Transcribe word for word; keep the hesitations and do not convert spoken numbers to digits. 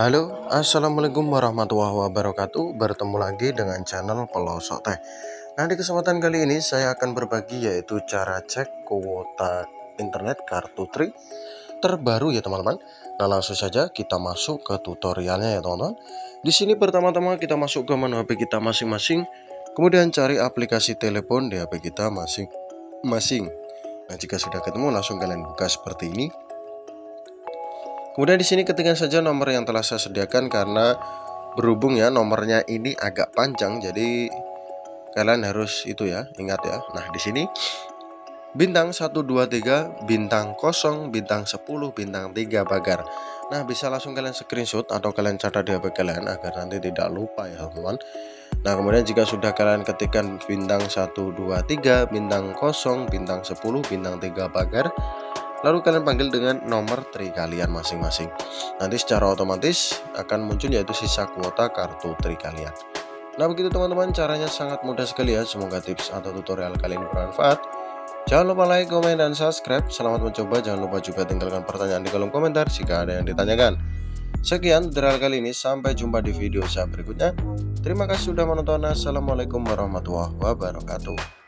Halo, assalamualaikum warahmatullahi wabarakatuh. Bertemu lagi dengan channel Pelosok Teh. Nah, di kesempatan kali ini saya akan berbagi yaitu cara cek kuota internet kartu Tri terbaru ya teman-teman. Nah, langsung saja kita masuk ke tutorialnya ya teman-teman. Di sini pertama-tama kita masuk ke menu H P kita masing-masing, kemudian cari aplikasi telepon di H P kita masing-masing. Nah, jika sudah ketemu langsung kalian buka seperti ini. Kemudian di sini ketikkan saja nomor yang telah saya sediakan, karena berhubung ya nomornya ini agak panjang, jadi kalian harus itu ya, ingat ya. Nah, di sini bintang satu dua tiga, bintang kosong, bintang sepuluh, bintang tiga pagar. Nah, bisa langsung kalian screenshot atau kalian catat di H P kalian agar nanti tidak lupa ya teman-teman. Nah, kemudian jika sudah kalian ketikkan bintang satu dua tiga, bintang kosong, bintang sepuluh, bintang tiga pagar, lalu kalian panggil dengan nomor Tri kalian masing-masing. Nanti secara otomatis akan muncul yaitu sisa kuota kartu Tri kalian. Nah, begitu teman-teman, caranya sangat mudah sekali ya. Semoga tips atau tutorial kali ini bermanfaat. Jangan lupa like, komen, dan subscribe. Selamat mencoba. Jangan lupa juga tinggalkan pertanyaan di kolom komentar jika ada yang ditanyakan. Sekian tutorial kali ini. Sampai jumpa di video saya berikutnya. Terima kasih sudah menonton. Assalamualaikum warahmatullahi wabarakatuh.